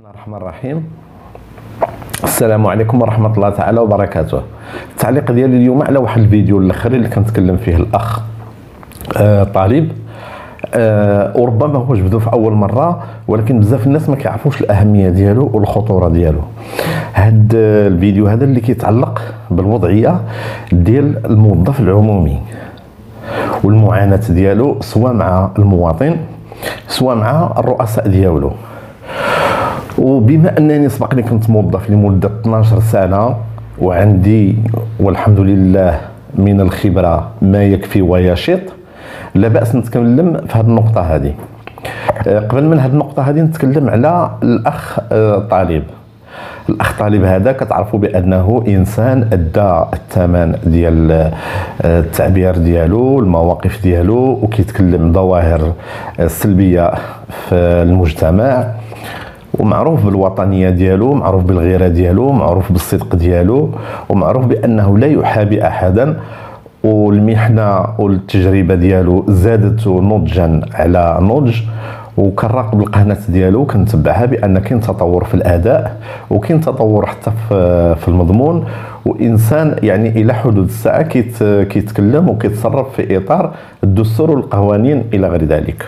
الله الرحمن الرحيم. السلام عليكم ورحمة الله تعالى وبركاته. التعليق ديالي اليوم على واحد الفيديو الاخر اللي كنتكلم فيه الاخ طالب، وربما هو جبدو في اول مره، ولكن بزاف الناس ما كيعرفوش الاهميه ديالو والخطوره ديالو. هاد الفيديو هذا اللي كيتعلق بالوضعيه ديال الموظف العمومي والمعاناه ديالو، سواء مع المواطن سواء مع الرؤساء ديالو. وبما انني سبق لي كنت موظف لمده 12 سنه وعندي والحمد لله من الخبره ما يكفي ويشيط، لا باس نتكلم في هذه النقطه هذه. قبل من هذه النقطه هذه نتكلم على الاخ طالب. الاخ طالب هذا كتعرفوا بانه انسان ادى الثمن ديال التعبير ديالو، المواقف ديالو، وكيتكلم ظواهر سلبيه في المجتمع، ومعروف بالوطنيه ديالو، معروف بالغيره ديالو، معروف بالصدق ديالو، ومعروف بانه لا يحابي احدا. والمحنه والتجربه ديالو زادته نضجا على نضج، وكنراقب القناه ديالو كنتبعها بان كاين تطور في الاداء وكاين تطور حتى في المضمون، وانسان يعني الى حدود الساعه كيتكلم وكيتصرف في اطار الدستور والقوانين الى غير ذلك.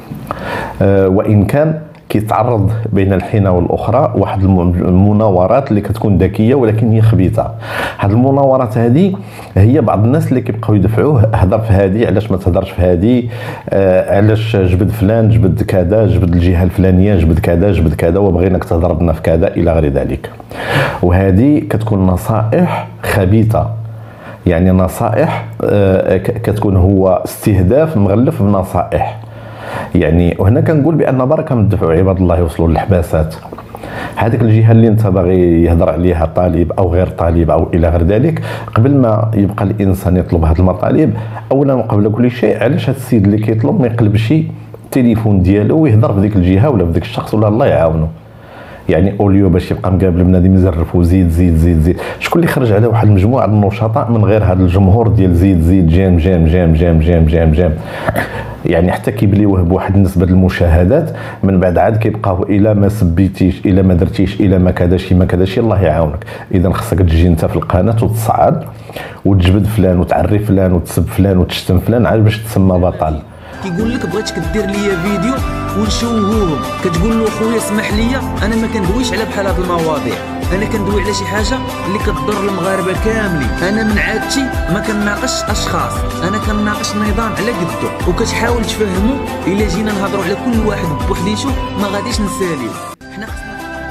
وان كان كيتعرض بين الحين والاخرى واحد المناورات اللي كتكون ذكيه ولكن هي خبيثه. هاد المناورات هذه هي بعض الناس اللي كيبقاو يدفعوه، هضر في هذه، علاش ما تهضرش في هذه، علاش جبد فلان، جبد كذا، جبد الجهه الفلانيه، جبد كذا، جبد كذا، وبغيناك تهضر بنا في كذا الى غير ذلك. وهذه كتكون نصائح خبيثه، يعني نصائح كتكون هو استهداف مغلف بنصائح. يعني وهنا كنقول بان بركه من الدفع عباد الله يوصلوا للحباسات. هذيك الجهه اللي انت باغي يهضر عليها طالب او غير طالب او الى غير ذلك، قبل ما يبقى الانسان يطلب هذه المطالب، اولا وقبل كل شيء علاش هذا السيد اللي كيطلب ما يقلبش التليفون ديالو ويهضر في ديك الجهه ولا في ديك الشخص ولا الله يعاونه. يعني اوليو باش يبقى مقابل بنادم يزرف وزيد زيد زيد زيد، شكون اللي خرج على واحد المجموعه النشطاء من غير هذا الجمهور ديال زيد زيد جيم جيم جيم جيم جيم جيم جيم، يعني حتى كيبليوه بواحد النسبه المشاهدات، من بعد عاد كيبقاو الى ما سبيتيش، الى ما درتيش، الى ما كذاش ما كذاش، الله يعاونك. اذا خصك تجي انت في القناه وتصعد وتجبد فلان وتعري فلان وتسب فلان وتشتم فلان عاد باش تسمى بطل. كيقول لك بغيتك دير ليا فيديو ونشوهوهم، كتقول له خويا اسمح لي انا ما كندويش على بحال هاد المواضيع، انا كندوي على شي حاجه اللي كتضر المغاربه كاملين. انا من عادتي ما كنناقش اشخاص، انا كنناقش نظام على قدو، وكتحاول تفهمو. الا جينا نهضروا على كل واحد بوحديتو ما غاديش نساليو. حنا خصنا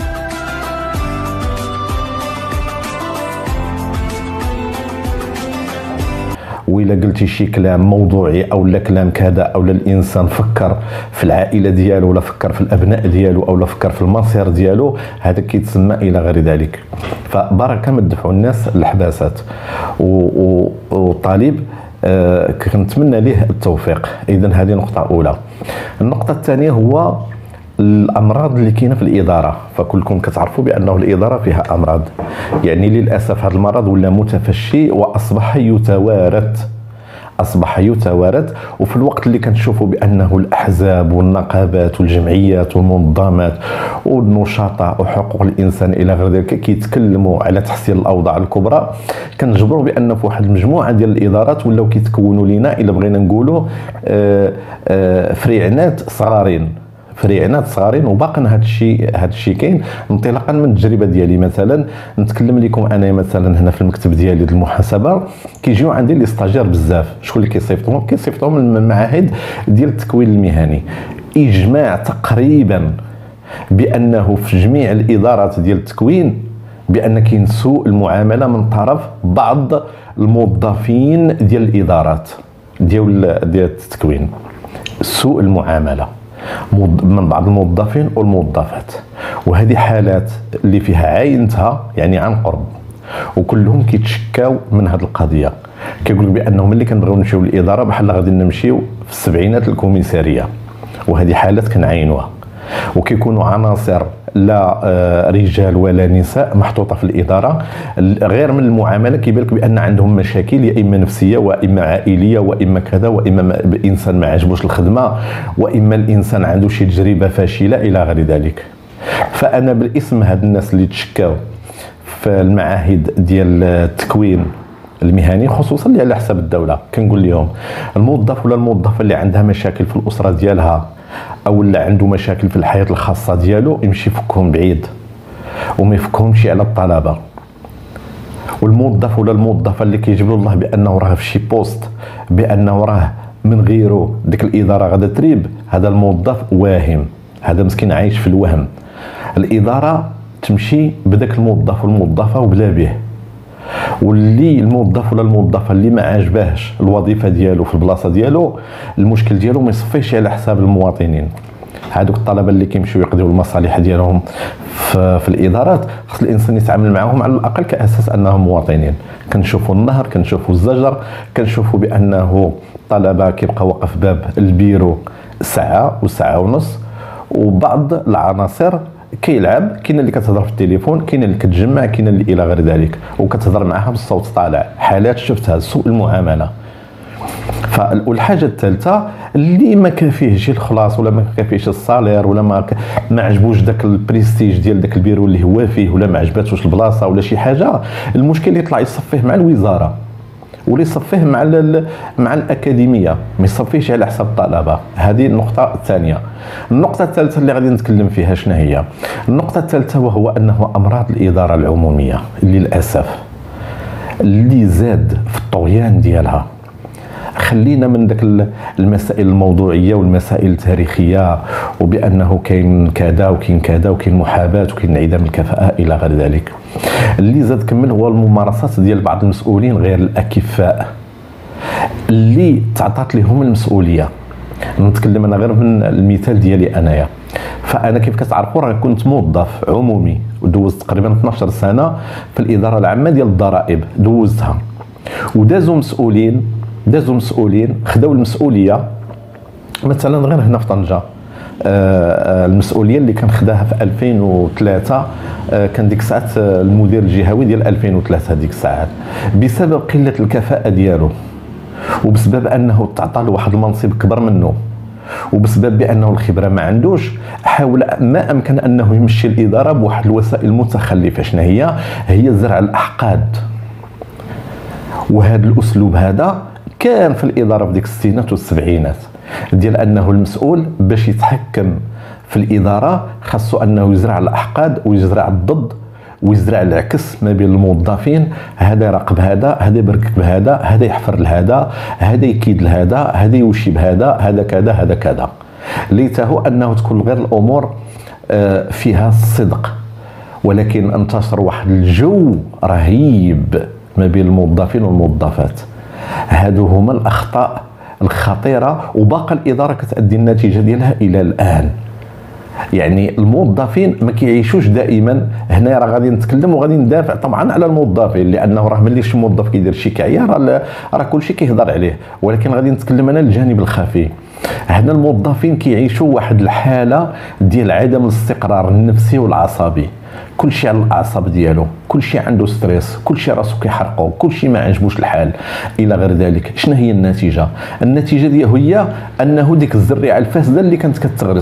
وإلا قلتي شي كلام موضوعي او لا كلام كذا، او لا الانسان فكر في العائله ديالو ولا فكر في الابناء ديالو او لا فكر في المصير ديالو، هذا كيتسمى الى غير ذلك. فبركه ما تدفعوا الناس للحباسات. وطالب كنتمنى ليه التوفيق. اذا هذه نقطه اولى. النقطه الثانيه هو الامراض اللي كاينه في الاداره. فكلكم كتعرفوا بانه الاداره فيها امراض، يعني للاسف هذا المرض ولا متفشي واصبح يتوارد. وفي الوقت اللي كنشوفوا بانه الاحزاب والنقابات والجمعيات والمنظمات والنشطاء وحقوق الانسان الى غير ذلك كيتكلموا على تحسين الاوضاع الكبرى، كنجبروا بان في واحد المجموعه ديال الادارات ولاو كيتكونوا لنا الا بغينا نقولوا فريعنات صغارين. وباقي هذا الشيء كاين انطلاقا من التجربه ديالي. مثلا نتكلم لكم انا مثلا هنا في المكتب ديالي ديال المحاسبه كيجيو عندي لي ستاجير بزاف. شكون اللي كيصيفطوهم من المعاهد ديال التكوين المهني. اجماع تقريبا بانه في جميع الادارات ديال التكوين بان كاين سوء المعامله من طرف بعض الموظفين ديال الادارات ديال التكوين. سوء المعامله من بعض الموظفين والموظفات، وهذه حالات اللي فيها عاينتها يعني عن قرب، وكلهم كيتشكاو من هذه القضيه. كيقولوا بانهم ملي كنبغيو نمشيو للاداره بحال غادي نمشيو في السبعينات الكوميساريه، وهذه حالات كنعاينوها. وكيكونوا عناصر لا رجال ولا نساء محطوطه في الاداره، غير من المعامله كيبان لك بان عندهم مشاكل يا اما نفسيه واما عائليه واما كذا، واما الانسان ما عجبوش الخدمه، واما الانسان عنده شي تجربه فاشله الى غير ذلك. فانا بالاسم هاد الناس اللي تشكاو في المعاهد ديال التكوين المهني خصوصا اللي على حساب الدوله، كنقول لهم الموظف ولا الموظفه اللي عندها مشاكل في الاسره ديالها او اللي عنده مشاكل في الحياه الخاصه ديالو يمشي يفكهم بعيد وما يفكهمش على الطلبه. والموظف ولا الموظفه اللي كيجيب له الله بانه راه في شي بوست، بانه راه من غيره ديك الاداره غادا تريب، هذا الموظف واهم، هذا مسكين عايش في الوهم. الاداره تمشي بداك الموظف والموظفه وبلا به، واللي الموظف ولا الموظفه اللي ما عاجباهش الوظيفه ديالو في البلاصه ديالو، المشكل ديالو ما يصفيش على حساب المواطنين. هذوك الطلبه اللي كيمشيو يقضيو المصالح ديالهم في الادارات، خص الانسان يتعامل معهم على الاقل كاساس انهم مواطنين. كنشوفوا النهر، كنشوفوا الزجر، كنشوفوا بانه طلبه كيبقى واقف باب البيرو ساعه وساعه ونص، وبعض العناصر كيلعب، كاين اللي كتهضر في التليفون، كاين اللي كتجمع، كاين اللي الى غير ذلك، وكتهضر معاها بالصوت طالع. حالات شفتها، سوء المعامله. والحاجه الثالثه اللي ما كافيهش الخلاص ولا ما كافيهش الصالير ولا ما عجبوش داك البريستيج ديال داك البيرو اللي هو فيه، ولا ما عجباتوش البلاصه ولا شي حاجه، المشكل اللي يطلع يصفيه مع الوزاره ولا يصفيه مع الاكاديميه، ما يصفيهش على حساب الطلبه. هذه النقطه الثانيه. النقطه الثالثه اللي غادي نتكلم فيها شنو هي؟ النقطه الثالثه وهو انه امراض الاداره العموميه اللي للاسف اللي زاد في الطغيان ديالها. خلينا من داك المسائل الموضوعيه والمسائل التاريخيه، وبانه كاين كذا وكاين كذا وكاين محاباه وكاين انعدام الكفاءه الى غير ذلك. اللي زاد كمل هو الممارسات ديال بعض المسؤولين غير الاكفاء اللي تعطات لهم المسؤوليه. نتكلم انا غير من المثال ديالي انايا. فانا كيف كتعرفوا راه كنت موظف عمومي ودوزت تقريبا 12 سنه في الاداره العامه ديال الضرائب، دوزتها. ودازوا مسؤولين خداو المسؤوليه، مثلا غير هنا في طنجه المسؤوليه اللي كان خداها في 2003 كان ديك الساعات المدير الجهوي ديال 2003 ديك الساعات، بسبب قله الكفاءه ديالو وبسبب انه تعطى له واحد المنصب كبر منه وبسبب بانه الخبره ما عندوش، حاول ما امكن انه يمشي الاداره بواحد الوسائل المتخلفه. شنو هي زرع الاحقاد. وهذا الاسلوب هذا كان في الاداره في ديك الستينات والسبعينات، ديال انه المسؤول باش يتحكم في الاداره خاصو انه يزرع الاحقاد ويزرع الضد ويزرع العكس ما بين الموظفين. هذا يراقب هذا يبركك بهذا، هذا يحفر لهذا، هذا يكيد لهذا، هذا يوشي بهذا، هذا كذا هذا كذا. ليته انه تكون غير الامور فيها الصدق، ولكن انتشر واحد الجو رهيب ما بين الموظفين والموظفات. هادو هما الاخطاء الخطيره، وباقى الاداره كتادي النتيجه ديالها الى الان. يعني الموظفين ما كيعيشوش دائما. هنا راه غادي نتكلم وغادي ندافع طبعا على الموظفين، لانه راه ملي شي موظف كيدير شي كعيه راه كلشي كيهضر عليه، ولكن غادي نتكلم انا الجانب الخفي. هنا الموظفين كيعيشوا واحد الحاله ديال عدم الاستقرار النفسي والعصبي، كلشي على الاعصاب ديالو، كلشي عنده ستريس، كلشي راسو كيحرقو، كلشي ما عجبوش الحال الى غير ذلك. شنو هي النتيجه؟ النتيجه ديالها هي انه ديك الزريعه الفاسده اللي كانت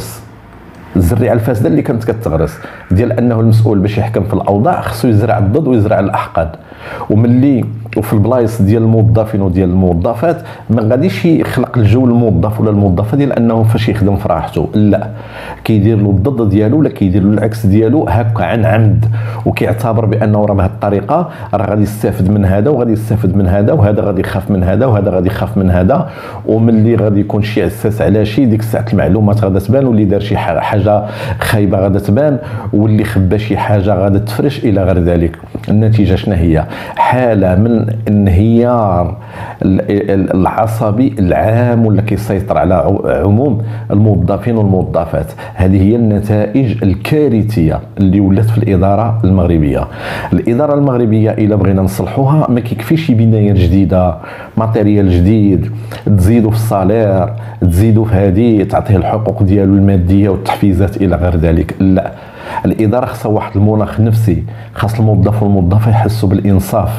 كتغرس، ديال انه المسؤول باش يحكم في الاوضاع خصو يزرع الضد ويزرع الاحقاد. وفي البلايص ديال الموظفين وديال الموظفات ما غاديش يخلق الجو الموظف ولا الموظفه ديال انه فاش يخدم في راحته، لا، كيدير له الضد ديالو ولا كيدير له العكس ديالو هكا عن عمد، وكيعتبر بانه راه بهذه الطريقه راه غادي يستافد من هذا وغادي يستافد من هذا، وهذا غادي يخاف من هذا وهذا غادي يخاف من هذا. وملي غادي يكون شي عساس على شي، ديك الساعه المعلومات غادا تبان، واللي دار شي حاجه خايبه غادا تبان، واللي خبى شي حاجه غادا تفرش الى غير ذلك. النتيجه شنو هي؟ حاله من انهيار العصبي العام ولا كيسيطر على عموم الموظفين والموظفات. هذه هي النتائج الكارثيه اللي ولات في الاداره المغربيه. الاداره المغربيه الا بغينا نصلحوها ما كيكفيش بنايه جديده، ماتيريال جديد، تزيدوا في الصالير، تزيدوا في هذه، تعطيه الحقوق ديالو الماديه والتحفيزات الى غير ذلك. لا، الاداره خاصها واحد المناخ نفسي، خاص الموظف والموظفه يحسوا بالانصاف،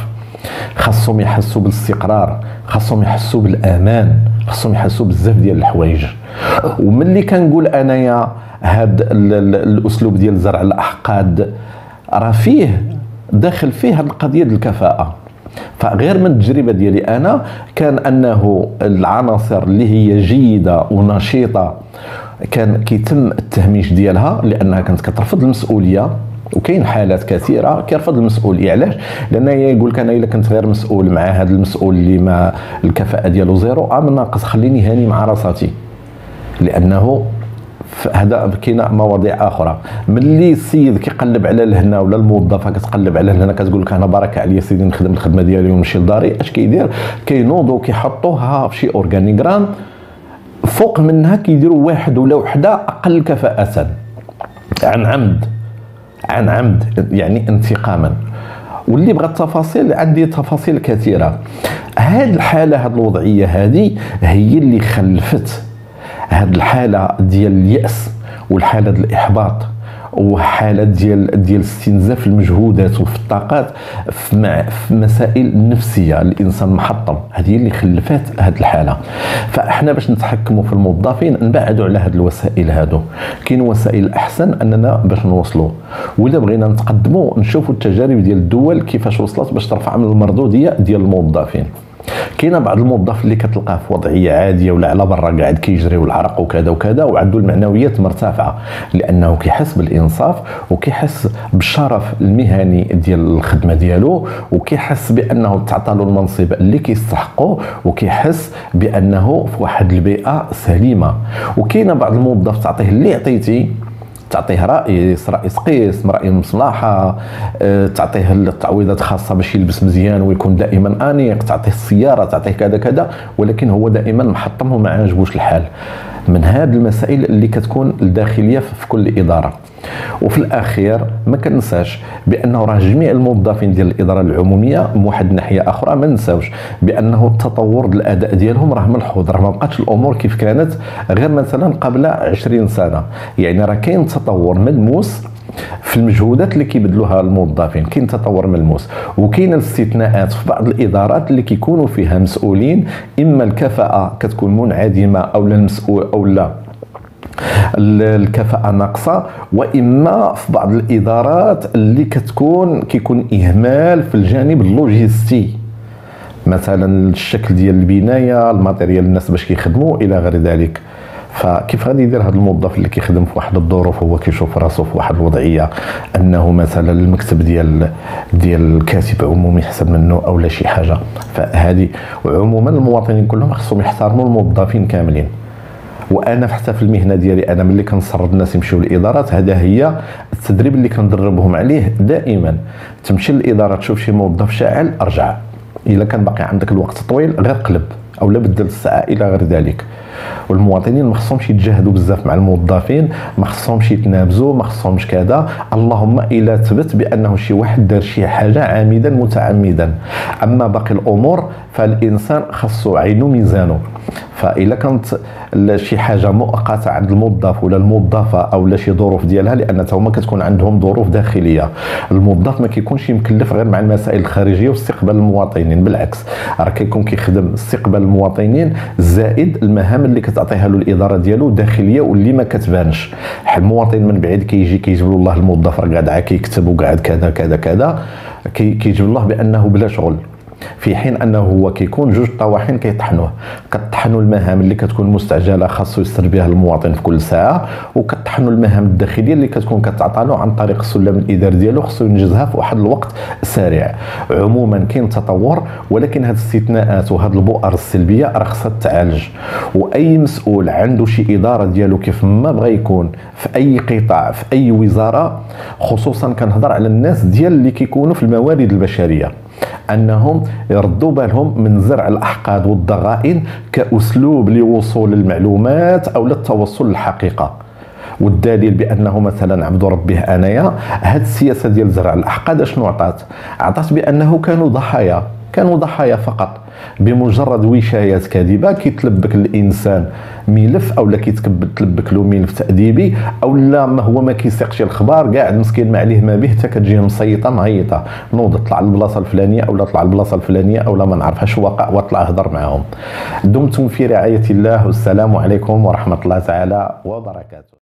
خاصهم يحسوا بالاستقرار، خاصهم يحسوا بالامان، خاصهم يحسوا بزاف ديال الحوايج. وملي كنقول انايا هذا الاسلوب ديال زرع الاحقاد راه فيه داخل فيه هذه القضيه ديال الكفاءه. فغير من التجربه ديالي انا كان انه العناصر اللي هي جيده ونشيطه كان كيتم التهميش ديالها لانها كانت كترفض المسؤوليه. وكاين حالات كثيره كيرفض المسؤوليه. علاش؟ لان يقول لك انا الا كنت غير مسؤول مع هذا المسؤول اللي ما الكفاءه ديالو زيرو من ناقص خليني هاني مع راساتي. لانه هذا كاينه مواضيع اخرى. ملي السيد كيقلب على الهنا ولا الموظفه كتقلب على الهنا كتقول لك انا بارك عليا سيدي نخدم الخدمه ديالي ونمشي لداري، اش كيدير؟ كينوضوا كيحطوها في شي اورغانيغرام فوق منها كيديروا واحد ولا وحده اقل كفاءه عن عمد يعني انتقاما. واللي بغى التفاصيل عندي تفاصيل كثيره. هذه الحاله هذه الوضعيه هذه هي اللي خلفت هذه الحاله ديال اليأس والحاله ديال الاحباط وحاله ديال استنزاف المجهودات وفي الطاقات في مسائل النفسيه. الانسان محطم، هذه اللي خلفت هذه الحاله. فاحنا باش نتحكموا في الموظفين نبعدوا على هذه الوسائل. هادو كاين وسائل احسن اننا باش نوصلوا، ولا بغينا نتقدموا نشوفوا التجارب ديال الدول كيفاش وصلت باش ترفع من المردوديه ديال الموظفين. كاين بعض الموظف اللي كتلقاه في وضعيه عاديه ولا على برا قاعد كيجري والعرق وكذا وكذا وعنده المعنويات مرتفعه لانه كيحس بالانصاف وكيحس بالشرف المهني ديال الخدمه ديالو وكيحس بانه تعطى له المنصب اللي كيستحقه وكيحس بانه في واحد البيئه سليمه. وكاين بعض الموظف تعطيه اللي عطيتي، تعطيه رئيس قسم، رئيس مصلحه، تعطيه التعويضات خاصه باش يلبس مزيان ويكون دائما انيق، تعطيه السياره، تعطيه كذا كذا، ولكن هو دائما محطم وما عاجبوش الحال. من هذه المسائل اللي كتكون الداخليه في كل اداره. وفي الاخير ما كننساش بانه راه جميع الموظفين ديال الاداره العموميه من واحد الناحيه اخرى ما نساوش بانه التطور الاداء ديالهم راه ملحوظ، راه ما بقاتش الامور كيف كانت غير مثلا قبل 20 سنه. يعني راه كاين تطور ملموس في المجهودات اللي كيبذلوها الموظفين، كاين تطور ملموس. وكاين الاستثناءات في بعض الادارات اللي كيكونوا فيها مسؤولين اما الكفاءه كتكون منعدمه او لا المسؤول او لا الكفاءة ناقصة، واما في بعض الادارات اللي كيكون اهمال في الجانب اللوجستي، مثلا الشكل ديال البنايه، الماتيريال الناس باش كيخدموا الى غير ذلك. فكيف غادي يدير هذا الموظف اللي كيخدم في واحد الظروف هو كيشوف راسو في واحد الوضعيه انه مثلا المكتب ديال الكاتب عمومي احسن منه او لا شي حاجه؟ فهذه وعموما المواطنين كلهم خصهم يحترموا الموظفين كاملين. وانا حتى في المهنه ديالي انا ملي كنصرد الناس يمشيو للادارات، هذا هي التدريب اللي كندربهم عليه دائما. تمشي للاداره تشوف شي موظف شاعل ارجع، الا كان باقي عندك الوقت طويل غير قلب او لا بدل الساعه الى غير ذلك. والمواطنين ما خصهمش يتجاهدوا بزاف مع الموظفين، ما خصهمش يتنابزوا، ما خصهمش كذا، اللهم الا ثبت بانه شي واحد دار شي حاجه عامدا متعمدا. اما باقي الامور فالانسان خصو عينو ميزانه. فإلا كانت شي حاجه مؤقته عند الموظف ولا الموظفه او لا شي ظروف ديالها، لان هما كتكون عندهم ظروف داخليه. الموظف ما كيكونش مكلف غير مع المسائل الخارجيه واستقبال المواطنين، بالعكس راه كيكون كيخدم استقبال المواطنين زائد المهام اللي كتعطيها له الاداره ديالو داخليه واللي ما كتبانش. المواطن من بعيد كيجيب له الله الموظف راه قاعد كيكتب وقاعد كذا كذا كذا، كيجيب الله بانه بلا شغل، في حين انه هو كيكون جوج طواحين كيطحنوه. كطحنوا المهام اللي كتكون مستعجله خاصو يسر بها المواطن في كل ساعه، وكطحنوا المهام الداخليه اللي كتكون كتعطى له عن طريق السلم الاداري ديالو خاصو ينجزها في واحد الوقت سريع. عموما كاين تطور، ولكن هاد الاستثناءات وهاد البؤر السلبيه راه خصها تعالج. واي مسؤول عنده شي اداره ديالو كيف ما بغى يكون في اي قطاع في اي وزاره، خصوصا كنهضر على الناس ديال اللي كيكونوا في الموارد البشريه، انهم يردوا بالهم من زرع الاحقاد والضغائن كاسلوب لوصول المعلومات او للتوصل للحقيقه. والدليل بانه مثلا عبد ربه انايا هاد السياسه ديال زرع الاحقاد شنو عطات بانه كانوا ضحايا، كانوا ضحايا فقط. بمجرد وشايات كاذبه كيتلبك الانسان ملف، او لا كيتلبك له ملف تاديبي، او لا ما هو ما كيسيقش الخبار، قاعد مسكين ما عليه ما به، حتى كتجيه مصيطه معيطه، نوض طلع للبلاصه الفلانيه او لا طلع للبلاصه الفلانيه او لا ما نعرفهاش واقع، وطلع هضر معاهم. دمتم في رعايه الله، والسلام عليكم ورحمه الله تعالى وبركاته.